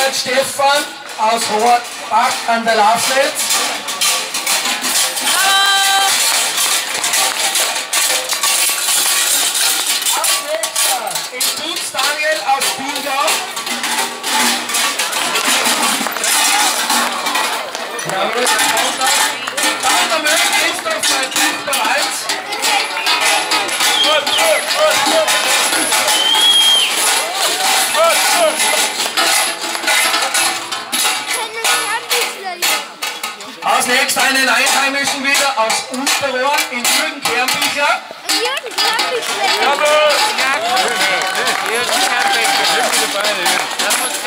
Robert Stephan aus Horbach an der Lafnitz. Als nächster in Dutz Daniel aus Bilgau. Dann der Müll Christoph sein Buch bereits. Als nächstes einen Einheimischen wieder aus Unterrohr in Jürgen Kernbücher. Jürgen Kernbücher. Jawohl! Jürgen Kernbücher.